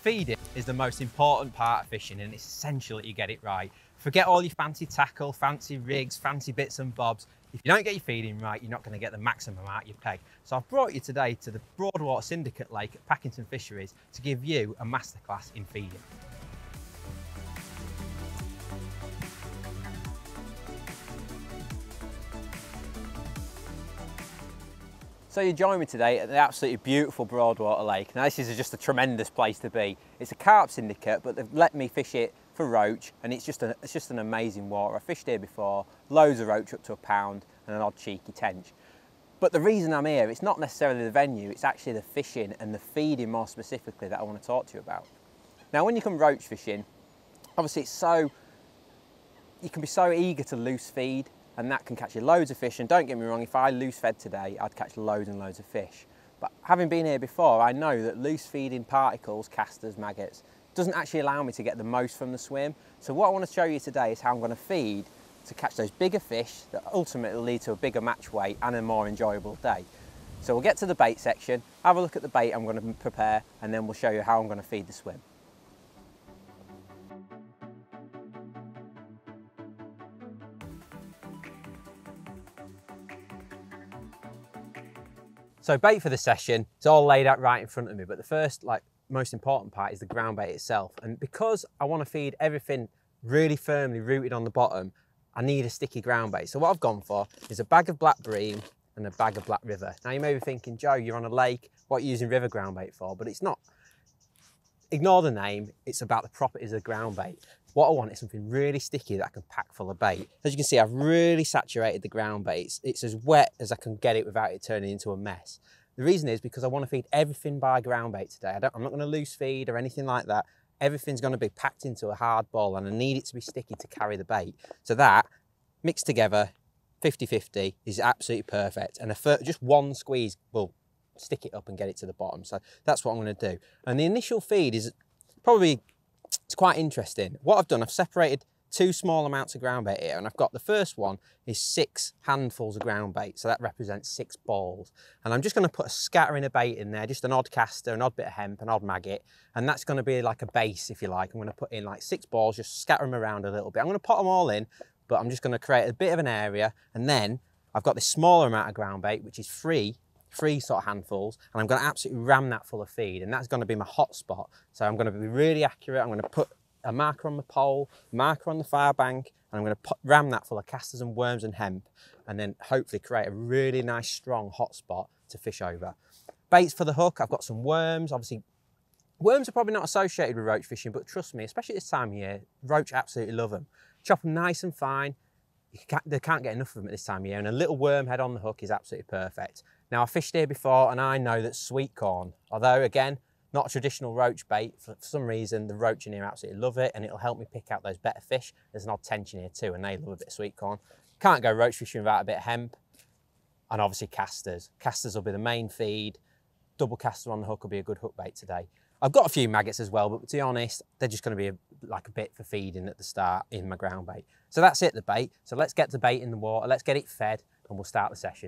Feeding is the most important part of fishing, and it's essential that you get it right. Forget all your fancy tackle, fancy rigs, fancy bits and bobs. If you don't get your feeding right, you're not going to get the maximum out of your peg. So I've brought you today to the Broadwater Syndicate Lake at Packington Fisheries to give you a masterclass in feeding. So you join me today at the absolutely beautiful Broadwater Lake. Now this is just a tremendous place to be. It's a carp syndicate, but they've let me fish it for roach, and it's just an amazing water. I fished here before, loads of roach up to £1 and an odd cheeky tench. But the reason I'm here, it's not necessarily the venue, it's actually the fishing and the feeding more specifically that I want to talk to you about. Now when you come roach fishing, obviously you can be so eager to loose feed, and that can catch you loads of fish. And don't get me wrong, if I loose fed today, I'd catch loads and loads of fish. But having been here before, I know that loose feeding particles, casters, maggots, doesn't actually allow me to get the most from the swim. So what I want to show you today is how I'm going to feed to catch those bigger fish that ultimately lead to a bigger match weight and a more enjoyable day. So we'll get to the bait section, have a look at the bait I'm going to prepare, and then we'll show you how I'm going to feed the swim. So bait for the session, it's all laid out right in front of me, but the first, most important part is the ground bait itself. And because I want to feed everything really firmly rooted on the bottom, I need a sticky ground bait. So what I've gone for is a bag of black bream and a bag of black river. Now you may be thinking, Joe, you're on a lake, what are you using river ground bait for? But it's not. Ignore the name, it's about the properties of ground bait. What I want is something really sticky that I can pack full of bait. As you can see, I've really saturated the ground bait. It's as wet as I can get it without it turning into a mess. The reason is because I want to feed everything by ground bait today. I'm not going to loose feed or anything like that. Everything's going to be packed into a hard ball, and I need it to be sticky to carry the bait. So that, mixed together, 50-50, is absolutely perfect. And just one squeeze will stick it up and get it to the bottom. So that's what I'm going to do. And the initial feed is probably, it's quite interesting. What I've done, I've separated two small amounts of ground bait here, and I've got the first one is 6 handfuls of ground bait, so that represents 6 balls. And I'm just going to put a scattering of bait in there, just an odd caster, an odd bit of hemp, an odd maggot, and that's going to be like a base, if you like. I'm going to put in like 6 balls, just scatter them around a little bit. I'm going to pot them all in, but I'm just going to create a bit of an area, and then I've got this smaller amount of ground bait, which is three sort of handfuls, and I'm going to absolutely ram that full of feed, and that's going to be my hot spot. So I'm going to be really accurate. I'm going to put a marker on the pole, marker on the fire bank, and I'm going to ram that full of casters and worms and hemp, and then hopefully create a really nice strong hot spot to fish over. Baits for the hook, I've got some worms. Obviously worms are probably not associated with roach fishing, but trust me, especially this time of year, roach absolutely love them. Chop them nice and fine. They can't get enough of them at this time of year, and a little worm head on the hook is absolutely perfect. Now I fished here before, and I know that sweet corn, although again not a traditional roach bait, for some reason the roach in here absolutely love it, and it'll help me pick out those better fish. There's an odd tension here too, and they love a bit of sweet corn. Can't go roach fishing without a bit of hemp, and obviously casters. Casters will be the main feed. Double caster on the hook will be a good hook bait today. I've got a few maggots as well, but to be honest, they're just going to be like a bit for feeding at the start in my ground bait. So that's it, the bait. So let's get the bait in the water, let's get it fed, and we'll start the session.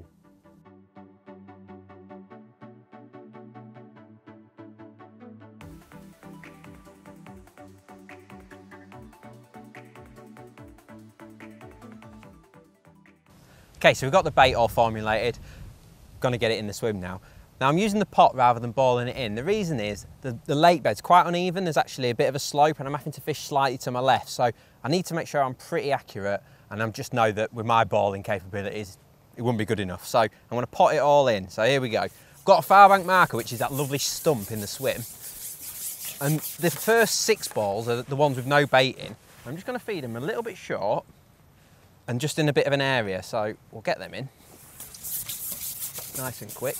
Okay, so we've got the bait all formulated. Going to get it in the swim now. Now I'm using the pot rather than balling it in. The reason is the lake bed's quite uneven. There's actually a bit of a slope, and I'm having to fish slightly to my left. So I need to make sure I'm pretty accurate, and I just know that with my balling capabilities, it wouldn't be good enough. So I'm going to pot it all in. So here we go. I've got a fire bank marker, which is that lovely stump in the swim. And the first 6 balls are the ones with no bait in. I'm just going to feed them a little bit short and just in a bit of an area. So we'll get them in nice and quick.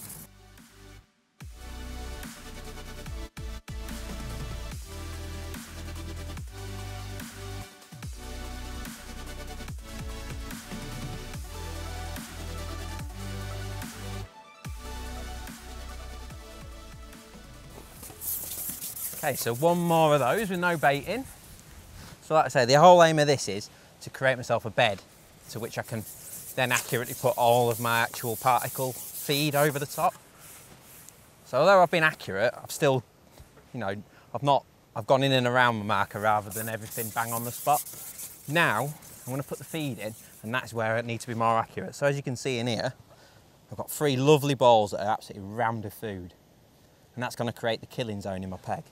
Okay, so one more of those with no bait in. So like I say, the whole aim of this is to create myself a bed to which I can then accurately put all of my actual particle feed over the top. So although I've been accurate, I've still, I've gone in and around my marker rather than everything bang on the spot. Now, I'm going to put the feed in, and that's where it needs to be more accurate. So as you can see in here, I've got 3 lovely balls that are absolutely rammed with food. And that's going to create the killing zone in my peg.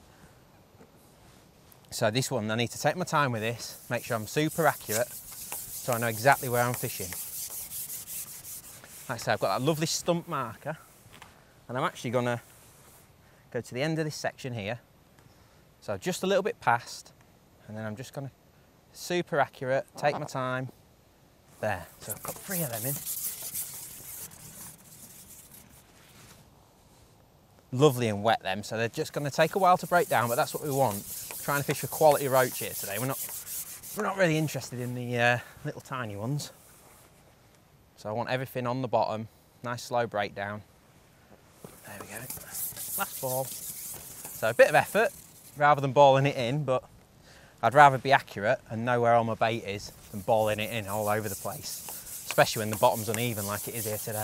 So this one, I need to take my time with this, make sure I'm super accurate, so I know exactly where I'm fishing. Like I say, I've got that lovely stump marker, and I'm actually going to go to the end of this section here. So just a little bit past, and then I'm just going to super accurate, take my time. There, so I've got 3 of them in. Lovely and wet them, so they're just going to take a while to break down, but that's what we want. Trying to fish for quality roach here today. We're not really interested in the little tiny ones. So I want everything on the bottom, nice slow breakdown. There we go. Last ball. So a bit of effort rather than balling it in, but I'd rather be accurate and know where all my bait is than balling it in all over the place, especially when the bottom's uneven like it is here today.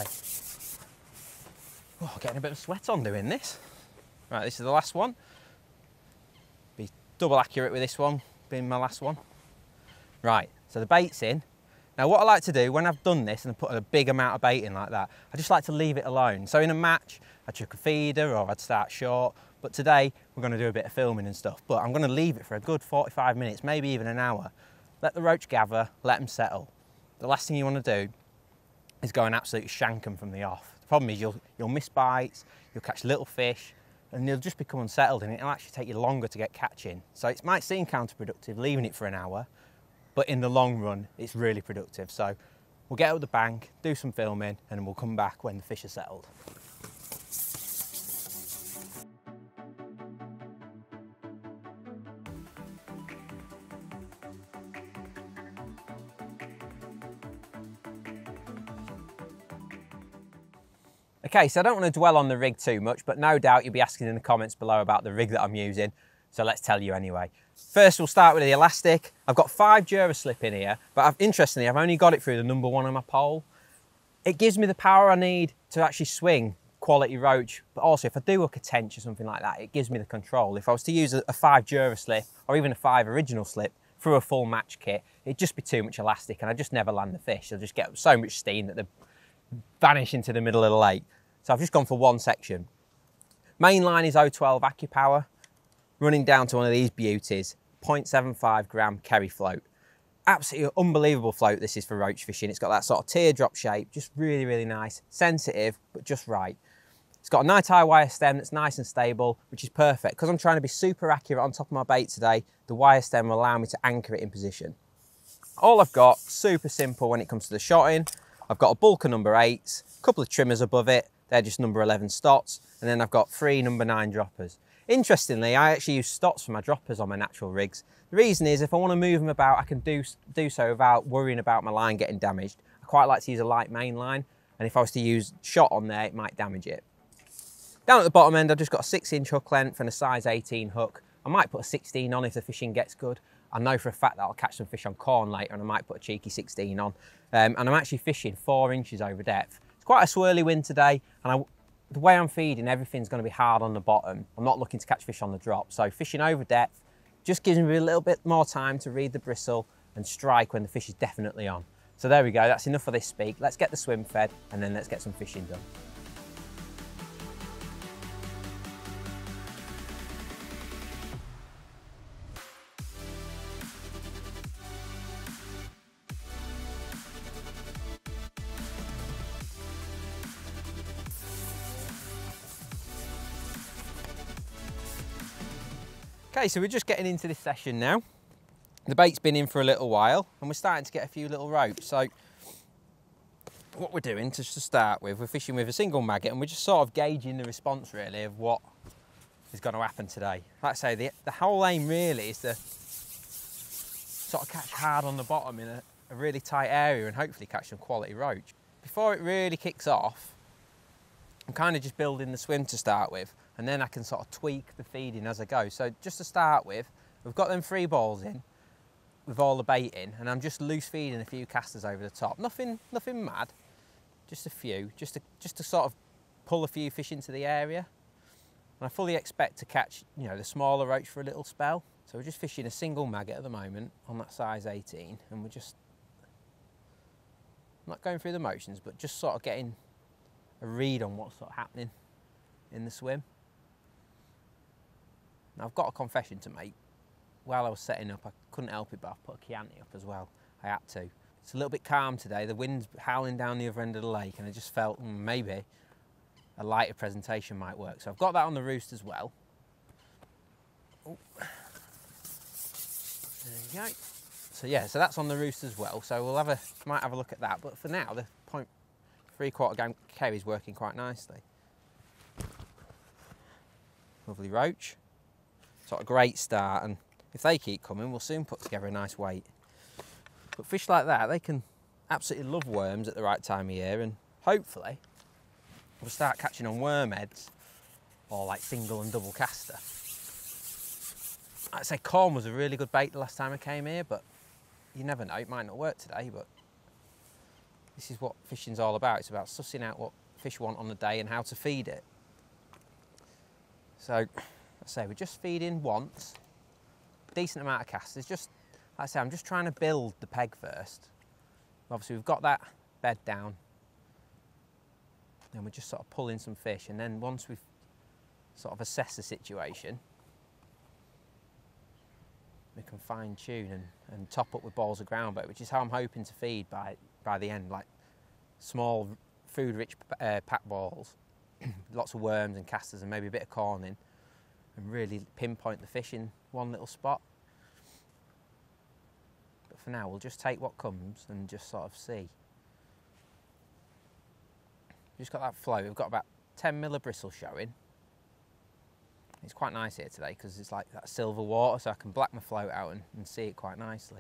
Oh, getting a bit of sweat on doing this. Right, this is the last one. Be double accurate with this one, being my last one. Right, so the bait's in. Now what I like to do when I've done this and I've put a big amount of bait in like that, I just like to leave it alone. So in a match, I'd chuck a feeder or I'd start short, but today we're going to do a bit of filming and stuff, but I'm going to leave it for a good 45 minutes, maybe even an hour. Let the roach gather, let them settle. The last thing you want to do is go and absolutely shank them from the off. The problem is you'll miss bites, you'll catch little fish, and they'll just become unsettled, and it'll actually take you longer to get catching. So it might seem counterproductive leaving it for an hour, but in the long run, it's really productive. So we'll get out the bank, do some filming, and then we'll come back when the fish are settled. Okay, so I don't want to dwell on the rig too much, but no doubt you'll be asking in the comments below about the rig that I'm using, so let's tell you anyway. First, we'll start with the elastic. I've got 5 Duraslip in here, but interestingly, I've only got it through the number 1 on my pole. It gives me the power I need to actually swing quality roach, but also if I do hook a tench or something like that, it gives me the control. If I was to use a 5 Duraslip or even a 5 original slip through a full match kit, it'd just be too much elastic and I'd just never land the fish. I'll just get so much steam that they vanish into the middle of the lake. So I've just gone for one section. Main line is 012 AccuPower, running down to one of these beauties, 0.75 gram Kerry float. Absolutely unbelievable float this is for roach fishing. It's got that sort of teardrop shape, just really, really nice. Sensitive, but just right. It's got a night-eye wire stem that's nice and stable, which is perfect. Because I'm trying to be super accurate on top of my bait today, the wire stem will allow me to anchor it in position. All I've got, super simple when it comes to the shotting. I've got a bulk of number 8s, a couple of trimmers above it, they're just number 11 stots, and then I've got 3 number 9 droppers. Interestingly, I actually use stots for my droppers on my natural rigs. The reason is if I want to move them about, I can do so without worrying about my line getting damaged. I quite like to use a light main line, and if I was to use shot on there, it might damage it. Down at the bottom end, I've just got a 6-inch hook length and a size 18 hook. I might put a 16 on if the fishing gets good. I know for a fact that I'll catch some fish on corn later, and I might put a cheeky 16 on. And I'm actually fishing 4 inches over depth. It's quite a swirly wind today, and the way I'm feeding, everything's going to be hard on the bottom. I'm not looking to catch fish on the drop, so fishing over depth just gives me a little bit more time to read the bristle and strike when the fish is definitely on. So there we go, that's enough for this speak. Let's get the swim fed, and then let's get some fishing done. Okay, so we're just getting into this session now. The bait's been in for a little while and we're starting to get a few little ropes. So what we're doing, just to start with, we're fishing with a single maggot and we're just sort of gauging the response really of what is going to happen today. Like I say, the whole aim really is to sort of catch hard on the bottom in a really tight area and hopefully catch some quality roach. Before it really kicks off, I'm kind of just building the swim to start with, and then I can sort of tweak the feeding as I go. So just to start with, we've got them 3 balls in with all the bait in, and I'm just loose feeding a few casters over the top. Nothing mad, just a few, just to sort of pull a few fish into the area. And I fully expect to catch, you know, the smaller roach for a little spell. So we're just fishing a single maggot at the moment on that size 18, and we're just not going through the motions, but just sort of getting a read on what's sort of happening in the swim. Now I've got a confession to make. While I was setting up, I couldn't help it, but I've put a Chianti up as well. I had to. It's a little bit calm today. The wind's howling down the other end of the lake, and I just felt maybe a lighter presentation might work. So I've got that on the roost as well. Oh. There you go. So yeah, so that's on the roost as well. So we'll might have a look at that. But for now, the 0.75 gram carry is working quite nicely. Lovely roach. Sort of great start, and if they keep coming, we'll soon put together a nice weight. But fish like that, they can absolutely love worms at the right time of year, and hopefully we'll start catching on wormheads or like single and double caster. I'd say corn was a really good bait the last time I came here, but you never know, it might not work today. But this is what fishing's all about. It's about sussing out what fish want on the day and how to feed it. So, like I say, we're just feeding once, decent amount of casters. Just, like I say, I'm just trying to build the peg first. Obviously, we've got that bed down, and we're just sort of pulling some fish. And then once we've sort of assessed the situation, we can fine tune and top up with balls of ground bait, which is how I'm hoping to feed by the end, like small food-rich pack balls, lots of worms and casters and maybe a bit of corn in, and really pinpoint the fish in one little spot. But for now, we'll just take what comes and just sort of see. We've just got that flow. We've got about 10 mil of bristle showing. It's quite nice here today because it's like that silver water, so I can black my float out and see it quite nicely.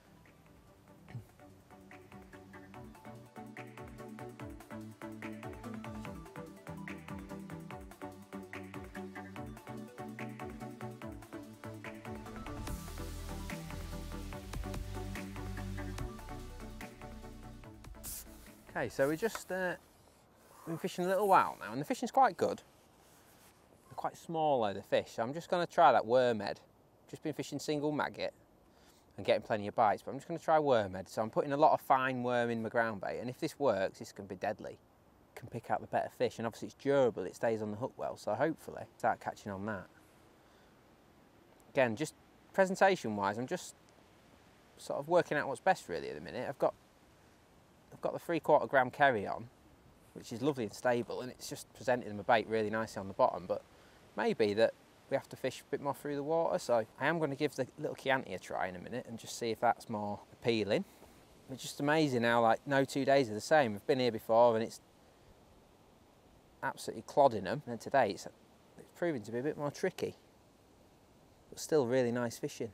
Okay, so we just been fishing a little while now, and the fishing's quite good. They're quite small though, the fish, so I'm just going to try that wormhead. Just been fishing single maggot and getting plenty of bites, but I'm just going to try wormhead. So I'm putting a lot of fine worm in my ground bait, and if this works, this can be deadly. Can pick out the better fish, and obviously it's durable, it stays on the hook well, so hopefully start catching on that. Again, just presentation wise, I'm just sort of working out what's best really at the minute. I've got the 3/4 gram carry on, which is lovely and stable, and it's just presenting my bait really nicely on the bottom, but maybe that we have to fish a bit more through the water, so I am going to give the little Chianti a try in a minute and just see if that's more appealing. It's just amazing how like no 2 days are the same. I've been here before and it's absolutely clodding them, and today it's proving to be a bit more tricky, but still really nice fishing.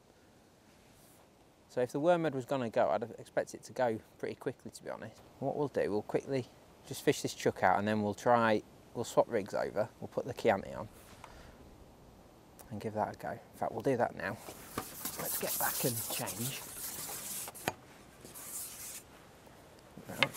So if the wormhead was going to go, I'd expect it to go pretty quickly, to be honest. What we'll do, we'll quickly just fish this chuck out, and then we'll swap rigs over, we'll put the Chianti on and give that a go. In fact, we'll do that now. Let's get back and change. Right.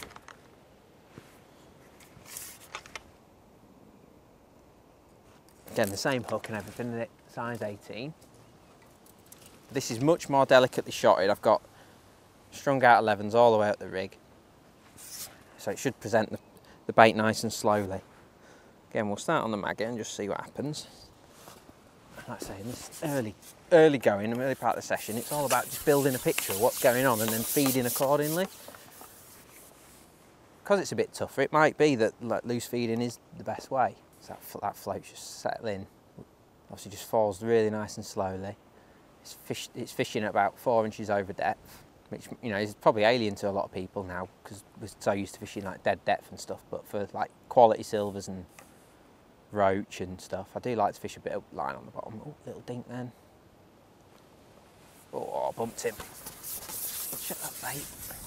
Again, the same hook and everything, in it, size 18. This is much more delicately shotted. I've got strung out 11s all the way up the rig, so it should present the bait nice and slowly. Again, we'll start on the maggot and just see what happens. Like I say, in this early going, the early part of the session, it's all about just building a picture of what's going on and then feeding accordingly. Because it's a bit tougher, it might be that like, loose feeding is the best way. So that float's just settling. Obviously just falls really nice and slowly. It's fishing at about 4 inches over depth, which, you know, is probably alien to a lot of people now because we're so used to fishing like dead depth and stuff. But for like quality silvers and roach and stuff, I do like to fish a bit of line on the bottom. Oh, little dink then. Oh, I bumped him. Shut that bait.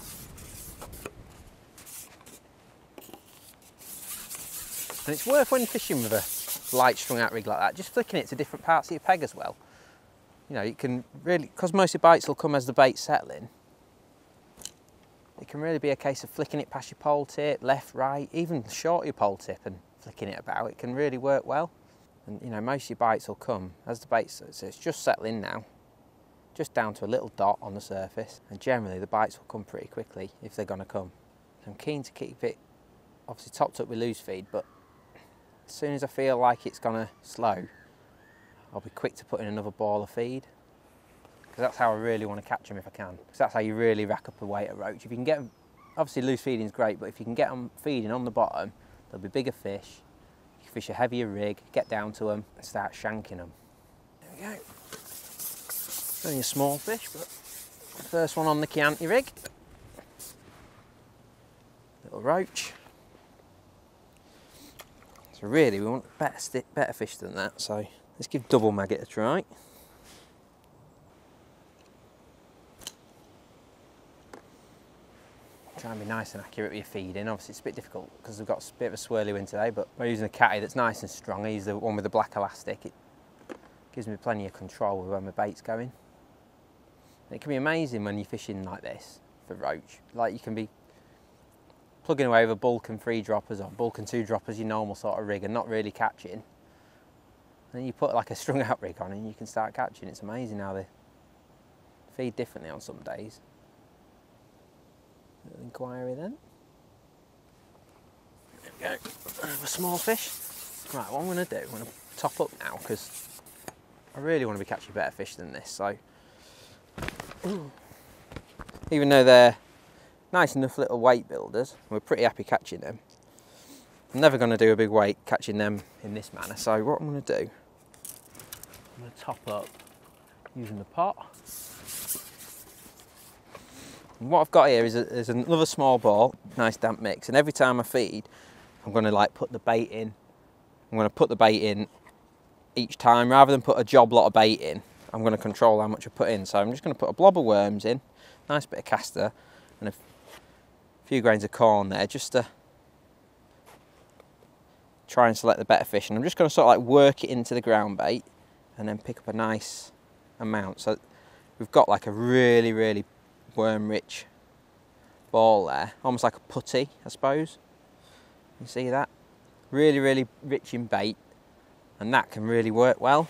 And it's worth, when fishing with a light strung out rig like that, just flicking it to different parts of your peg as well. You know, you can really, because most of your bites will come as the bait's settling, it can really be a case of flicking it past your pole tip, left, right, even short your pole tip and flicking it about. It can really work well. And you know, most of your bites will come as the bait, so it's just settling now, just down to a little dot on the surface, and generally the bites will come pretty quickly if they're going to come. So I'm keen to keep it obviously topped up with loose feed, but as soon as I feel like it's going to slow, I'll be quick to put in another ball of feed, because that's how I really want to catch them if I can, because that's how you really rack up the weight of roach. If you can get them, obviously loose feeding is great, but if you can get them feeding on the bottom, they'll be bigger fish. You can fish a heavier rig, get down to them and start shanking them. There we go. Only a small fish, but the first one on the Chianti rig. Little roach. So really we want better fish than that, so let's give double maggot a try. Try and be nice and accurate with your feeding. Obviously it's a bit difficult because we've got a bit of a swirly wind today, but by using a catty that's nice and strong, I use the one with the black elastic, it gives me plenty of control with where my bait's going. And it can be amazing when you're fishing like this for roach. Like you can be plugging away with bulk and 3 droppers or bulk and 2 droppers, your normal sort of rig, and not really catching. And then you put like a strung out rig on and you can start catching. It's amazing how they feed differently on some days. Little inquiry then. There we go. A small fish. Right, what I'm going to do, I'm going to top up now because I really want to be catching better fish than this. So, even though they're nice enough little weight builders, we're pretty happy catching them. I'm never going to do a big weight catching them in this manner. So what I'm going to do, I'm going to top up using the pot. And what I've got here is another small ball, nice damp mix, and every time I feed, I'm going to like put the bait in. I'm going to put the bait in each time, rather than put a job lot of bait in. I'm going to control how much I put in. So I'm just going to put a blob of worms in, nice bit of castor, and a few grains of corn there, just to try and select the better fish. And I'm just going to sort of like work it into the ground bait, and then pick up a nice amount. So we've got like a really, really worm-rich ball there, almost like a putty, I suppose. You see that? Really, really rich in bait, and that can really work well.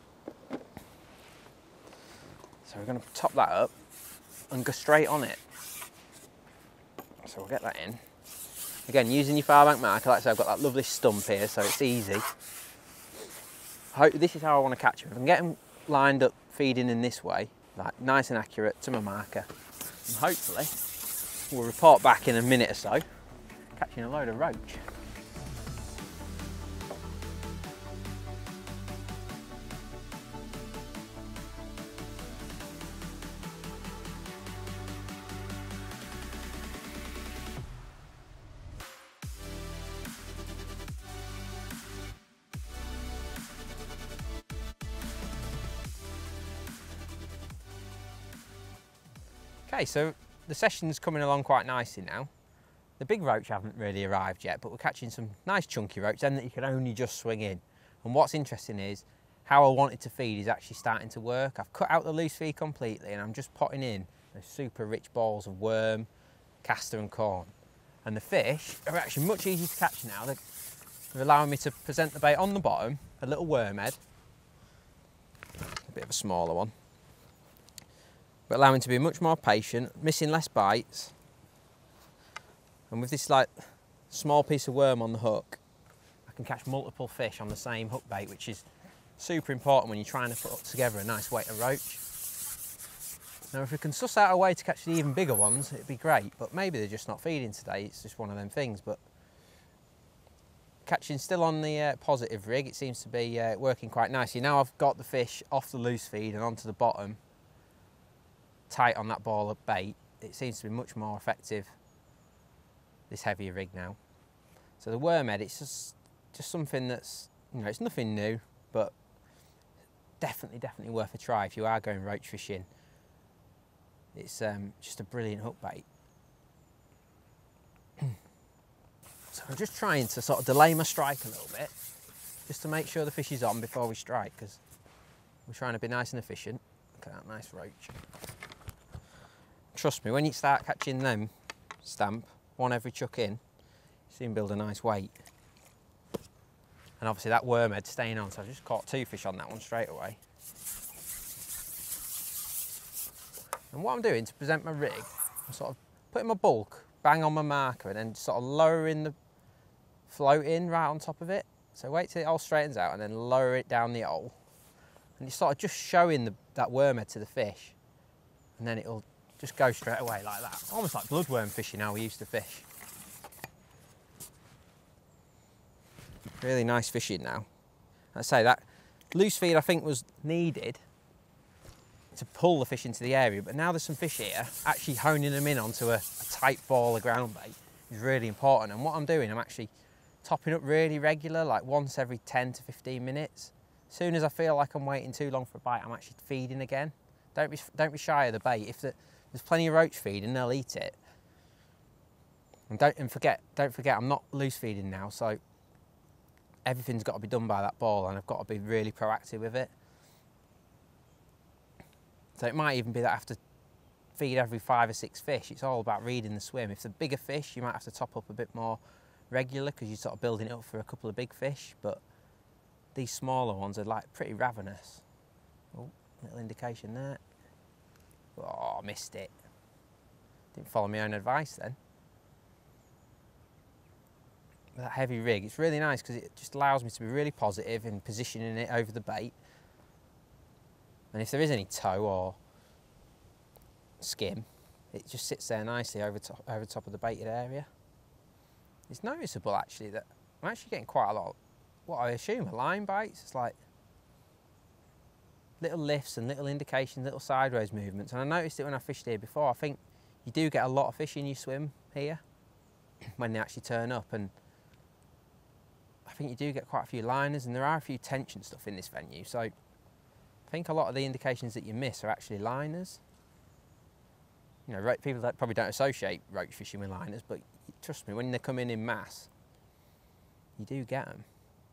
So we're going to top that up and go straight on it. So we'll get that in. Again, using your far bank marker, like I said, I've got that lovely stump here, so it's easy. This is how I want to catch them. If I can get them lined up, feeding in this way, like nice and accurate to my marker, and hopefully we'll report back in a minute or so, catching a load of roach. Okay, so the session's coming along quite nicely now. The big roach haven't really arrived yet, but we're catching some nice chunky roach, then that you can only just swing in. And what's interesting is how I wanted to feed is actually starting to work. I've cut out the loose feed completely and I'm just potting in those super rich balls of worm, castor and corn. And the fish are actually much easier to catch now. They're allowing me to present the bait on the bottom, a little worm head, a bit of a smaller one, but allowing to be much more patient, missing less bites. And with this like small piece of worm on the hook, I can catch multiple fish on the same hook bait, which is super important when you're trying to put together a nice weight of roach. Now if we can suss out a way to catch the even bigger ones, it'd be great, but maybe they're just not feeding today, it's just one of them things. But catching still on the positive rig, it seems to be working quite nicely. Now I've got the fish off the loose feed and onto the bottom, tight on that ball of bait, it seems to be much more effective, this heavier rig now. So the worm head, it's just something that's, you know, it's nothing new, but definitely worth a try if you are going roach fishing. It's just a brilliant hook bait. So I'm just trying to sort of delay my strike a little bit, just to make sure the fish is on before we strike, because we're trying to be nice and efficient. Look at that nice roach. Trust me, when you start catching them stamp, one every chuck in, you soon build a nice weight. And obviously that worm head staying on, so I just caught 2 fish on that one straight away. And what I'm doing to present my rig, I'm sort of putting my bulk bang on my marker and then sort of lowering the float in right on top of it. So wait till it all straightens out and then lower it down the hole. And you're sort of just showing that worm head to the fish. And then it'll just go straight away like that. Almost like bloodworm fishing how we used to fish. Really nice fishing now. I say that loose feed I think was needed to pull the fish into the area, but now there's some fish here, actually honing them in onto a tight ball of ground bait is really important. And what I'm doing, I'm actually topping up really regular, like once every 10 to 15 minutes. As soon as I feel like I'm waiting too long for a bite, I'm actually feeding again. Don't be shy of the bait. If there's plenty of roach feed and they'll eat it. And don't forget, I'm not loose feeding now, so everything's got to be done by that ball, and I've got to be really proactive with it. So it might even be that I have to feed every 5 or 6 fish. It's all about reading the swim. If they're bigger fish, you might have to top up a bit more regular because you're sort of building it up for a couple of big fish. But these smaller ones are like pretty ravenous. Oh, little indication there. Oh, missed it. Didn't follow my own advice then. That heavy rig, it's really nice because it just allows me to be really positive in positioning it over the bait. And if there is any tow or skim, it just sits there nicely over top of the baited area. It's noticeable actually that I'm actually getting quite a lot of what I assume are line bites. It's like little lifts and little indications, little sideways movements. And I noticed it when I fished here before. I think you do get a lot of fish in your swim here when they actually turn up, and I think you do get quite a few liners, and there are a few tension stuff in this venue. So I think a lot of the indications that you miss are actually liners. You know, people that probably don't associate roach fishing with liners, but trust me, when they come in mass, you do get them.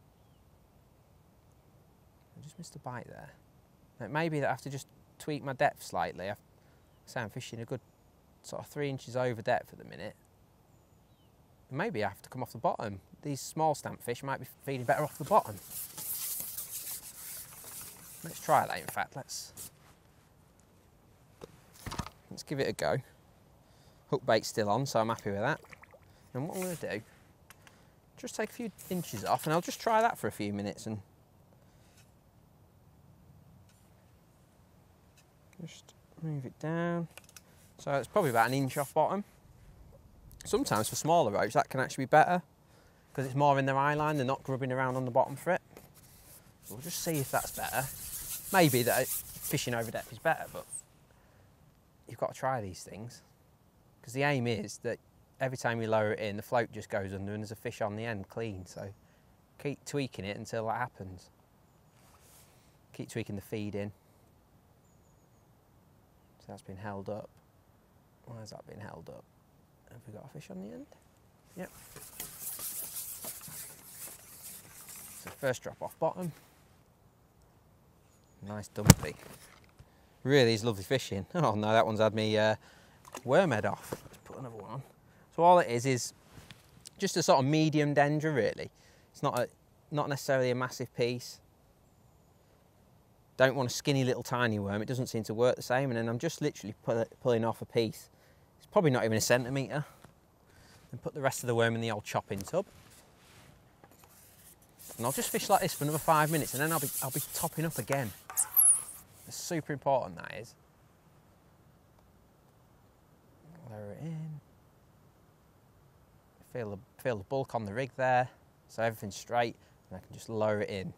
I just missed a bite there. It may be that I have to just tweak my depth slightly. I say I'm fishing a good sort of 3 inches over depth at the minute. Maybe I have to come off the bottom. These small stamp fish might be feeding better off the bottom. Let's try that in fact. Let's give it a go. Hook bait's still on, so I'm happy with that. And what I'm going to do, just take a few inches off, and I'll just try that for a few minutes and just move it down. So it's probably about 1 inch off bottom. Sometimes for smaller roach that can actually be better because it's more in their eye line, they're not grubbing around on the bottom for it. So we'll just see if that's better. Maybe that fishing over depth is better, but you've got to try these things because the aim is that every time you lower it in, the float just goes under and there's a fish on the end clean. So keep tweaking it until that happens. Keep tweaking the feed in. So that's been held up. Why has that been held up? Have we got a fish on the end? Yep. So first drop off bottom. Nice dumpy. Really is lovely fishing. Oh no, that one's had me worm head off. Let's put another one on. So all it is just a sort of medium dendra really. It's not necessarily a massive piece. Don't want a skinny little tiny worm, it doesn't seem to work the same. And then I'm just literally pulling off a piece. It's probably not even a centimetre. And put the rest of the worm in the old chopping tub. And I'll just fish like this for another 5 minutes, and then I'll be topping up again. It's super important, that is. Lower it in. Feel the bulk on the rig there, so everything's straight, and I can just lower it in.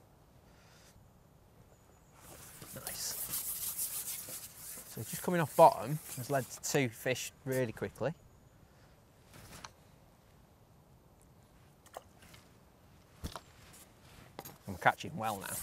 Nice. So just coming off bottom has led to 2 fish really quickly. I'm catching well now.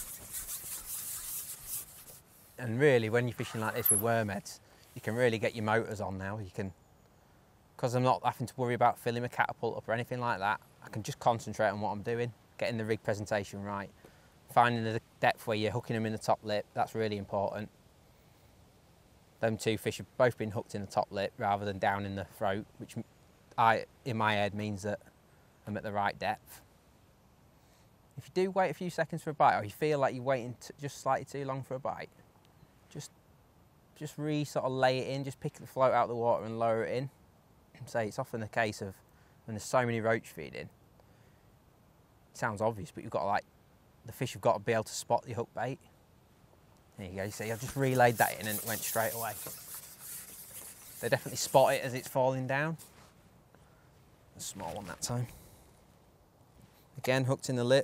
And really, when you're fishing like this with worm heads, you can really get your motors on now. You can, because I'm not having to worry about filling my catapult up or anything like that, I can just concentrate on what I'm doing, getting the rig presentation right, finding the depth where you're hooking them in the top lip. That's really important. Them 2 fish have both been hooked in the top lip rather than down in the throat, which in my head means that I'm at the right depth. if you do wait a few seconds for a bite, or you feel like you're waiting just slightly too long for a bite, just sort of lay it in, just pick the float out of the water and lower it in. Say it's often the case of when there's so many roach feeding. It sounds obvious, but you've got to, like, the fish have got to be able to spot the hook bait. There you go, you see I've just relayed that in and it went straight away. They definitely spot it as it's falling down. A small one that time. Again, hooked in the lip.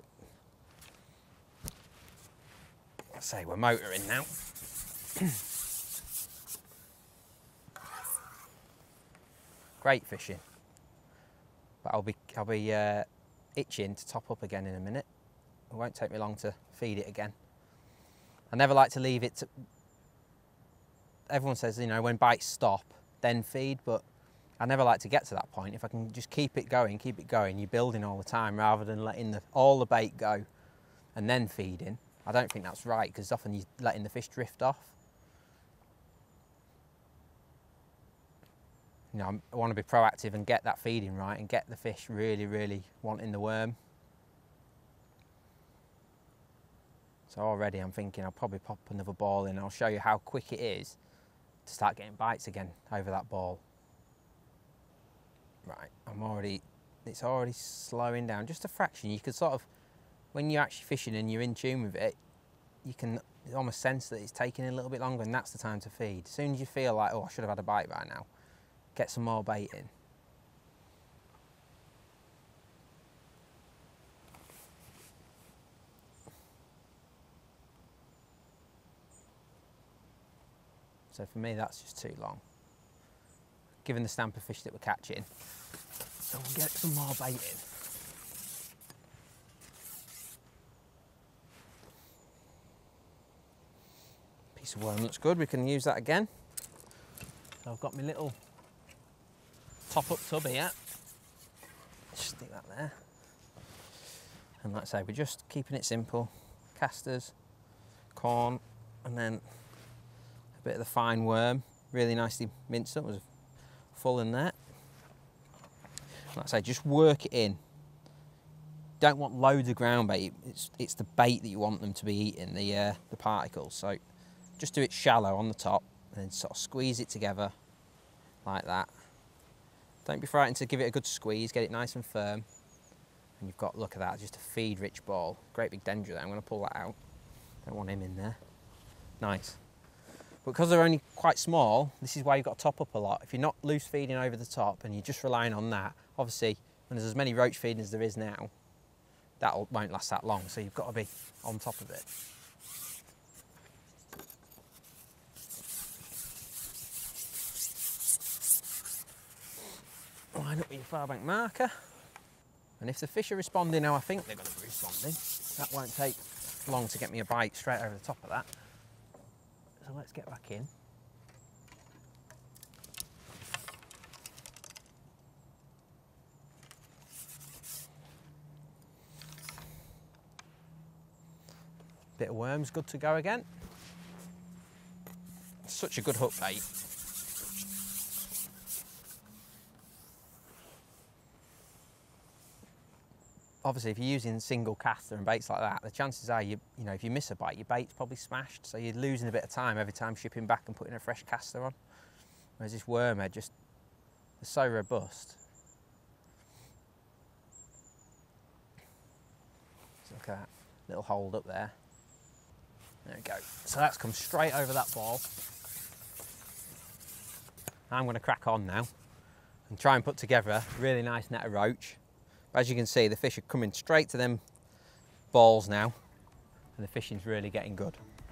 I say we're motoring now. Great fishing. But I'll be itching to top up again in a minute. It won't take me long to feed it again. I never like to leave it to... Everyone says, you know, when bites stop, then feed, but I never like to get to that point. If I can just keep it going, you're building all the time rather than letting all the bait go and then feeding. I don't think that's right, because often you're letting the fish drift off. You know, I want to be proactive and get that feeding right and get the fish really, really wanting the worm. So already I'm thinking I'll probably pop another ball in and I'll show you how quick it is to start getting bites again over that ball. Right, it's already slowing down just a fraction. You could sort of, when you're actually fishing and you're in tune with it, you can almost sense that it's taking a little bit longer, and that's the time to feed. As soon as you feel like, oh, I should have had a bite by now, get some more bait in. So for me, that's just too long, given the stamp of fish that we're catching. So we'll get some more bait in. Piece of worm looks good, we can use that again. So I've got my little top-up tub here. Just stick that there. And like I say, we're just keeping it simple. Casters, corn, and then a bit of the fine worm, really nicely minced up. It was full in there. Like I say, just work it in. Don't want loads of ground bait. It's the bait that you want them to be eating, the particles. So just do it shallow on the top and then sort of squeeze it together like that. Don't be frightened to give it a good squeeze, get it nice and firm. And you've got, look at that, just a feed-rich ball. Great big dendra there, I'm going to pull that out. Don't want him in there. Nice. But because they're only quite small, this is why you've got to top up a lot. If you're not loose feeding over the top and you're just relying on that, obviously when there's as many roach feeding as there is now, that won't last that long, so you've got to be on top of it. Line up with your far bank marker, and if the fish are responding how I think they're going to be responding, that won't take long to get me a bite straight over the top of that. So let's get back in. Bit of worms, good to go again. Such a good hook bait. Obviously, if you're using single caster and baits like that, the chances are, you know, if you miss a bite, your bait's probably smashed, so you're losing a bit of time every time shipping back and putting a fresh caster on. Whereas this wormhead is so robust. So look at that little hold up there. There we go. So that's come straight over that ball. I'm going to crack on now and try and put together a really nice net of roach. As you can see, the fish are coming straight to them balls now, and the fishing's really getting good.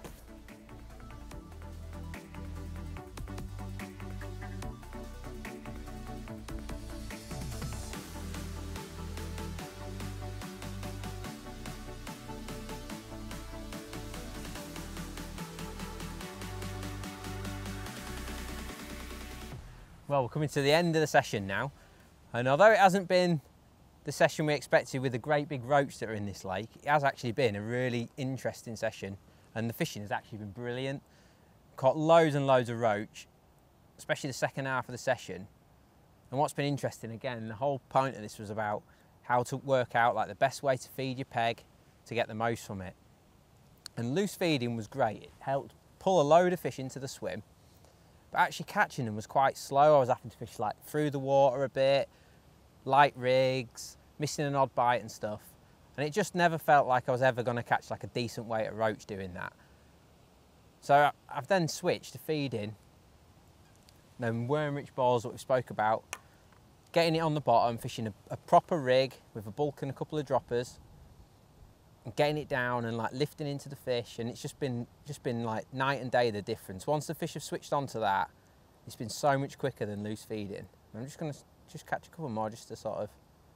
Well, we're coming to the end of the session now, and although it hasn't been the session we expected with the great big roach that are in this lake, it has actually been a really interesting session, and the fishing has actually been brilliant. Caught loads and loads of roach, especially the second half of the session. And what's been interesting, again, the whole point of this was about how to work out like the best way to feed your peg, to get the most from it. And loose feeding was great. It helped pull a load of fish into the swim, but actually catching them was quite slow. I was having to fish like through the water a bit, light rigs, missing an odd bite and stuff. And it just never felt like I was ever going to catch like a decent weight of roach doing that. So I've then switched to feeding them worm-rich balls that we spoke about, getting it on the bottom, fishing a proper rig with a bulk and a couple of droppers, and getting it down and like lifting into the fish. And it's just been like night and day the difference. Once the fish have switched onto that, it's been so much quicker than loose feeding. I'm just going to catch a couple more just to sort of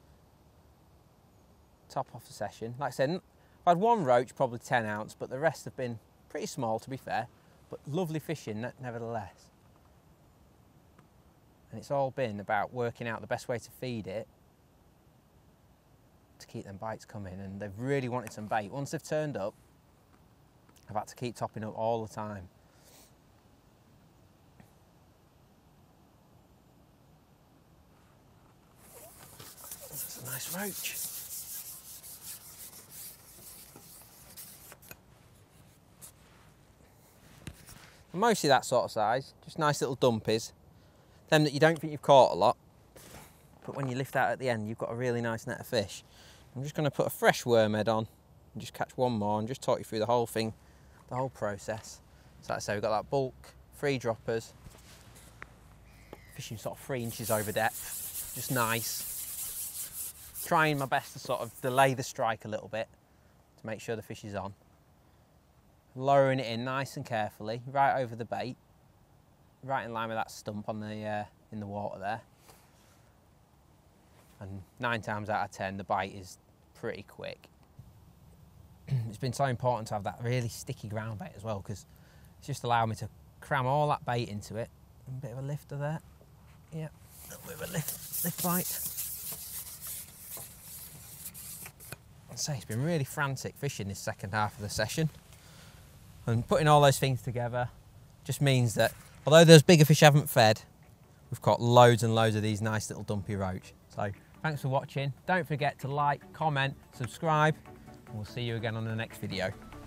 top off the session. Like I said, I've had one roach, probably 10 ounce, but the rest have been pretty small to be fair, but lovely fishing nevertheless. And it's all been about working out the best way to feed it to keep them bites coming, and they've really wanted some bait. Once they've turned up, I've had to keep topping up all the time. That's a nice roach. Mostly that sort of size, just nice little dumpies. Them that you don't think you've caught a lot, but when you lift out at the end, you've got a really nice net of fish. I'm just going to put a fresh worm head on and just catch one more and just talk you through the whole thing, the whole process. So like I say, we've got that bulk, 3 droppers, fishing sort of 3 inches over depth, just nice. Trying my best to sort of delay the strike a little bit to make sure the fish is on. Lowering it in nice and carefully, right over the bait, right in line with that stump on the in the water there. And 9 times out of 10, the bite is pretty quick. It's been so important to have that really sticky ground bait as well, because it's just allowed me to cram all that bait into it. A bit of a lifter there. Yeah, a little bit of a lift bite. I'd say it's been really frantic fishing this second half of the session. And putting all those things together just means that although those bigger fish haven't fed, we've caught loads and loads of these nice little dumpy roach. So thanks for watching. Don't forget to like, comment, subscribe, and we'll see you again on the next video.